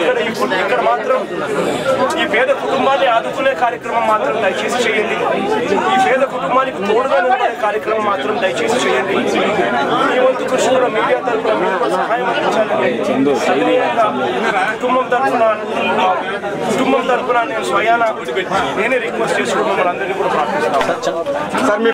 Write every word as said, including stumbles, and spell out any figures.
ఇక్కడ ఇక్కడ మాత్రం ఈ పేద కుటుంబాన్ని ఆదుకునే కార్యక్రమం మాత్రం దయచేసి చేయండి. ఈ పేద కుటుంబానికి తోడుగా నిలబడే కార్యక్రమం మాత్రం దయచేసి చేయండి. ఈ వంతు కృషి కూడా మీడియా తరఫున మీరు సహాయం అందించాలని కుటుంబం తరఫున కుటుంబం తరఫున నేను స్వయాన నేనే రిక్వెస్ట్ చేసుకుని మమ్మల్ని అందరినీ కూడా ప్రార్థిస్తాను.